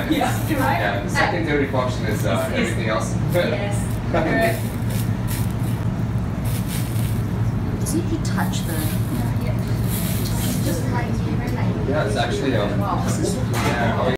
Yeah, the secondary function is everything else. Yes. Doesn't he touch the... Just like, Yeah, it's actually, yeah,